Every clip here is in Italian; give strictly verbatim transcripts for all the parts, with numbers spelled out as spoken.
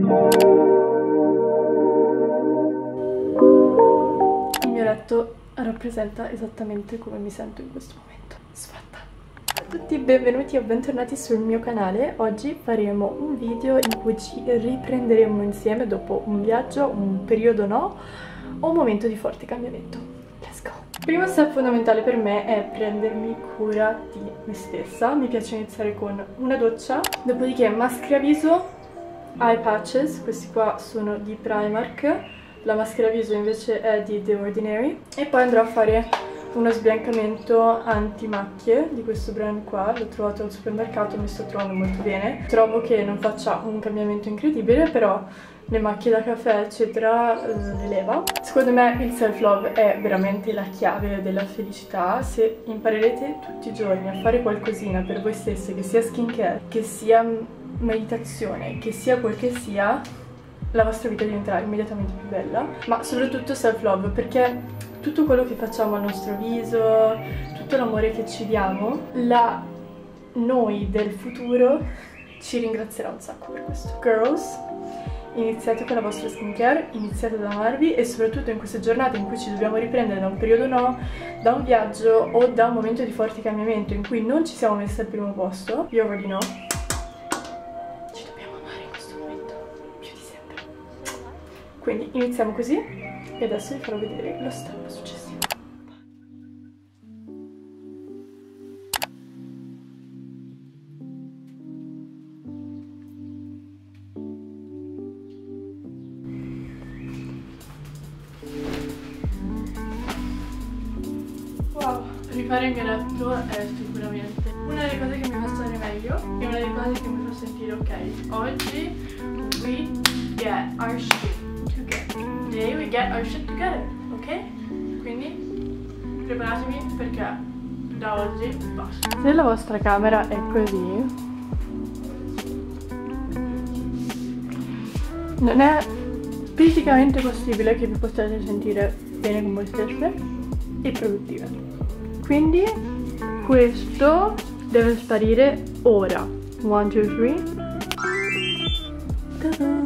Il mio letto rappresenta esattamente come mi sento in questo momento. Sfatta. Ciao a tutti, benvenuti o bentornati sul mio canale. Oggi faremo un video in cui ci riprenderemo insieme dopo un viaggio, un periodo no, o un momento di forte cambiamento. Let's go! Il primo step fondamentale per me è prendermi cura di me stessa. Mi piace iniziare con una doccia, dopodiché maschera viso, eye patches, questi qua sono di Primark, la maschera viso invece è di The Ordinary, e poi andrò a fare uno sbiancamento anti-macchie di questo brand qua. L'ho trovato al supermercato, mi sto trovando molto bene. Trovo che non faccia un cambiamento incredibile, però le macchie da caffè eccetera le leva. Secondo me il self-love è veramente la chiave della felicità. Se imparerete tutti i giorni a fare qualcosina per voi stesse, che sia skincare, che sia meditazione, che sia quel che sia, la vostra vita diventerà immediatamente più bella. Ma soprattutto self-love, perché tutto quello che facciamo al nostro viso, tutto l'amore che ci diamo, la noi del futuro ci ringrazierà un sacco per questo. Girls, iniziate con la vostra skincare, iniziate ad amarvi, e soprattutto in queste giornate in cui ci dobbiamo riprendere da un periodo no, da un viaggio o da un momento di forte cambiamento in cui non ci siamo messi al primo posto, you already know, ci dobbiamo amare in questo momento più di sempre. Quindi iniziamo così e adesso vi farò vedere lo step successivo. Wow, rifare il mio letto è sicuramente una delle cose che mi fa stare meglio e una delle cose che mi fa sentire ok. Oggi we get our shit together. Today we get our shit together, ok? Quindi preparatevi perché da oggi basta. Se la vostra camera è così, non è fisicamente possibile che vi possiate sentire bene con voi stesse e produttive. Quindi questo deve sparire ora. one, two, three. Ta-da!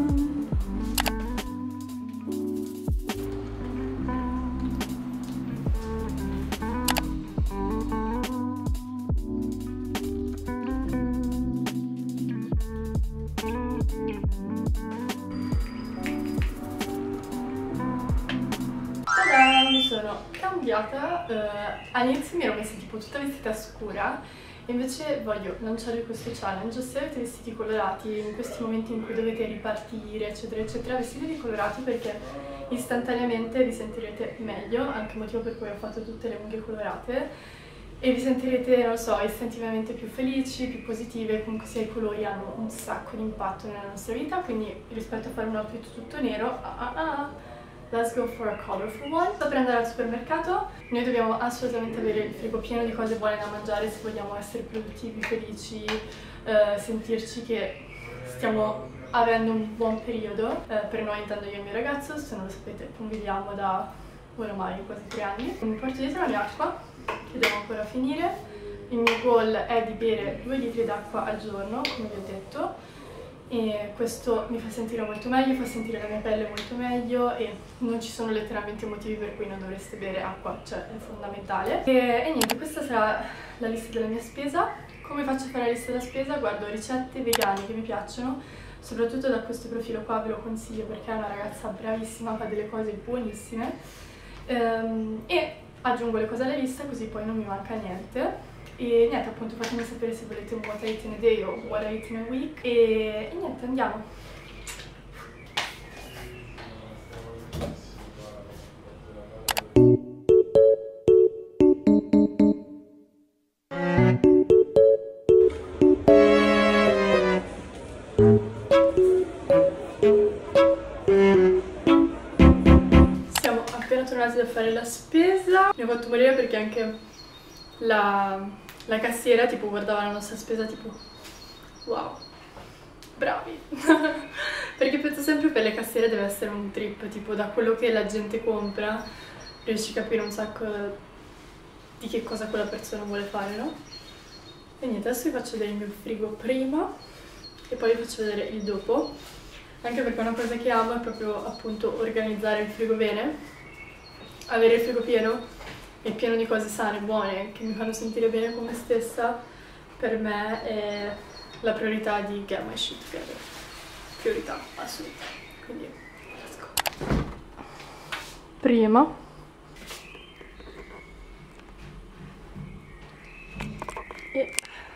Mi sono cambiata, uh, all'inizio mi ero messa tipo tutta vestita scura, e invece voglio lanciare questo challenge. Se avete vestiti colorati in questi momenti in cui dovete ripartire eccetera eccetera, vestitevi colorati perché istantaneamente vi sentirete meglio, anche motivo per cui ho fatto tutte le unghie colorate, e vi sentirete, non so, istintivamente più felici, più positive. Comunque sia, i colori hanno un sacco di impatto nella nostra vita, quindi rispetto a fare un outfit tutto nero, ah ah ah, let's go for a colorful one. Sto per andare al supermercato. Noi dobbiamo assolutamente avere il frigo pieno di cose buone da mangiare se vogliamo essere produttivi, felici, eh, sentirci che stiamo avendo un buon periodo. Eh, per noi, intendo io e il mio ragazzo, se non lo sapete, conviviamo da oramai quasi tre anni. Mi porto dietro la mia acqua, che devo ancora finire. Il mio goal è di bere due litri d'acqua al giorno, come vi ho detto, e questo mi fa sentire molto meglio, fa sentire la mia pelle molto meglio, e non ci sono letteralmente motivi per cui non dovreste bere acqua, cioè è fondamentale. E, e niente, questa sarà la lista della mia spesa. Come faccio a fare la lista della spesa? Guardo ricette vegane che mi piacciono, soprattutto da questo profilo qua, ve lo consiglio perché è una ragazza bravissima, fa delle cose buonissime, ehm, e aggiungo le cose alla lista così poi non mi manca niente. E niente, appunto, fatemi sapere se volete un what I eat in a day o what I eat in a week. E, e niente, andiamo. Siamo appena tornati da fare la spesa. Mi ha fatto morire perché anche la... la cassiera tipo guardava la nostra spesa tipo wow, bravi. Perché penso sempre per le cassiere deve essere un trip, tipo da quello che la gente compra riesci a capire un sacco di che cosa quella persona vuole fare, no? E niente, adesso vi faccio vedere il mio frigo prima e poi vi faccio vedere il dopo. anche perché una cosa che amo è proprio appunto organizzare il frigo bene, avere il frigo pieno e pieno di cose sane, buone, che mi fanno sentire bene con me stessa. Per me è la priorità di get my shit together, priorità assoluta, quindi let's go. Prima e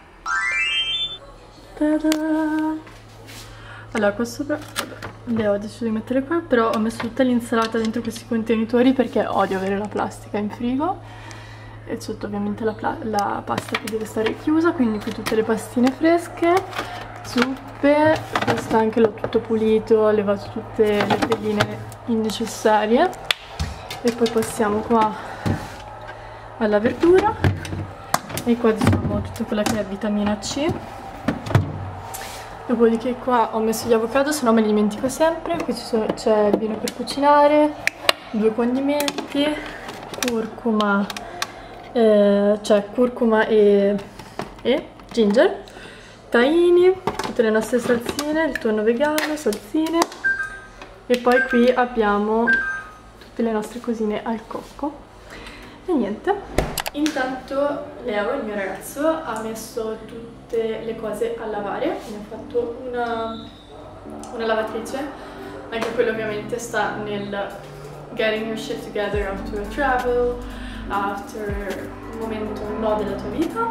tada! Allora, qua sopra, vabbè, ho deciso di mettere qua, però ho messo tutta l'insalata dentro questi contenitori perché odio avere la plastica in frigo. E sotto ovviamente la, la pasta che deve stare chiusa, quindi qui tutte le pastine fresche, zuppe, questo anche l'ho tutto pulito, ho levato tutte le pelline innecessarie. E poi passiamo qua alla verdura, e qua diciamo tutta quella che è vitamina C. Dopodiché qua ho messo gli avocado, se no me li dimentico sempre. Qui c'è il vino per cucinare, due condimenti, curcuma, eh, cioè curcuma e, e ginger, tahini, tutte le nostre salsine, il tonno vegano, salsine, e poi qui abbiamo tutte le nostre cosine al cocco. E niente. Intanto Leo, il mio ragazzo, ha messo tutte le cose a lavare, quindi ha fatto una, una lavatrice, anche quello ovviamente sta nel getting your shit together after a travel, after un momento no della tua vita.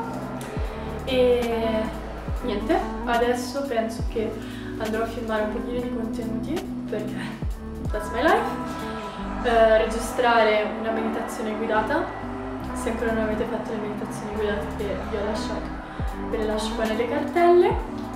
E niente, adesso penso che andrò a filmare un pochino di contenuti perché that's my life, uh, registrare una meditazione guidata. Se ancora non avete fatto le meditazioni guidate che vi ho lasciato, ve le lascio qua nelle cartelle.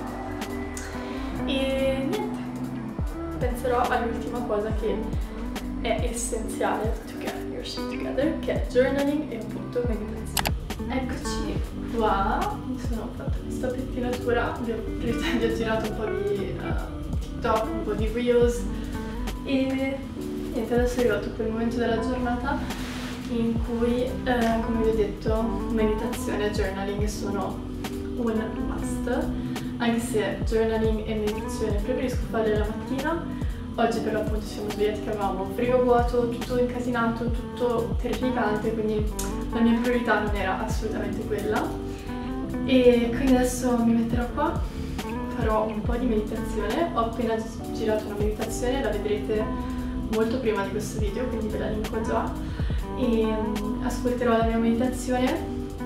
E niente, penserò all'ultima cosa che è essenziale to get your shit together, che è journaling e appunto meditazione. Eccoci qua, mi sono fatta questa pettinatura, vi ho, vi ho girato un po' di uh, TikTok, un po' di Reels, e niente, adesso è arrivato quel momento della giornata in cui, eh, come vi ho detto, meditazione e journaling sono un must, anche se journaling e meditazione preferisco farle la mattina. Oggi per l'appunto siamo svegliati che avevamo un frigo vuoto, tutto incasinato, tutto terrificante, quindi la mia priorità non era assolutamente quella. E quindi adesso mi metterò qua, farò un po' di meditazione. Ho appena girato una meditazione, la vedrete molto prima di questo video, quindi ve la linko già. E um, ascolterò la mia meditazione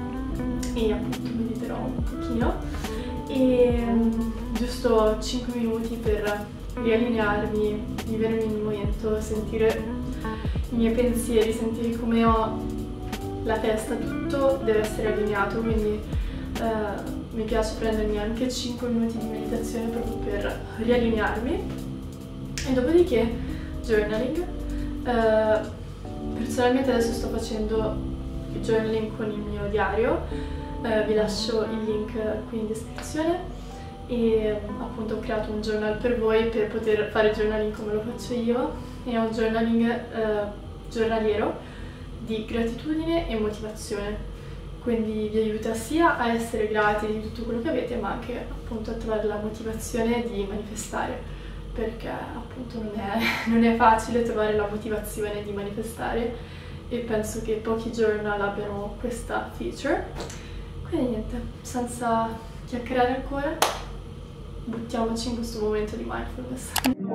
e appunto mediterò un pochino, e um, giusto cinque minuti per riallinearmi, vivermi il momento, sentire i miei pensieri, sentire come ho la testa, tutto deve essere allineato, quindi uh, mi piace prendermi anche cinque minuti di meditazione proprio per riallinearmi. E dopodiché journaling. uh, Personalmente adesso sto facendo il journaling con il mio diario, eh, vi lascio il link qui in descrizione, e appunto ho creato un journal per voi per poter fare journaling come lo faccio io. È un journaling eh, giornaliero di gratitudine e motivazione, quindi vi aiuta sia a essere grati di tutto quello che avete, ma anche appunto a trovare la motivazione di manifestare, perché appunto non è, non è facile trovare la motivazione di manifestare, e penso che pochi journal abbiano questa feature. Quindi niente, senza chiacchierare ancora, buttiamoci in questo momento di mindfulness.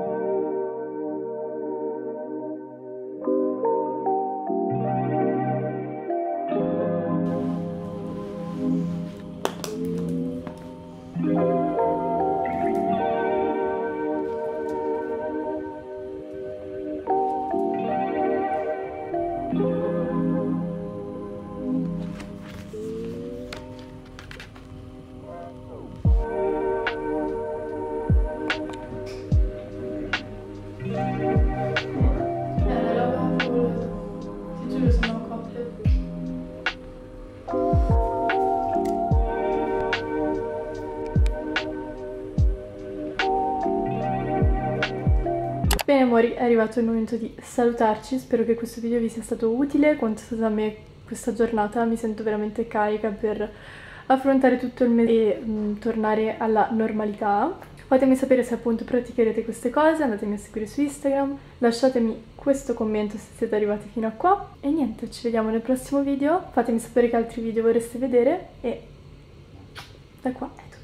Bene amori, è arrivato il momento di salutarci, spero che questo video vi sia stato utile. Quanto è stata a me questa giornata, mi sento veramente carica per affrontare tutto il mese e mh, tornare alla normalità. Fatemi sapere se appunto praticherete queste cose, andatemi a seguire su Instagram, lasciatemi questo commento se siete arrivati fino a qua e niente, ci vediamo nel prossimo video, fatemi sapere che altri video vorreste vedere e da qua è tutto.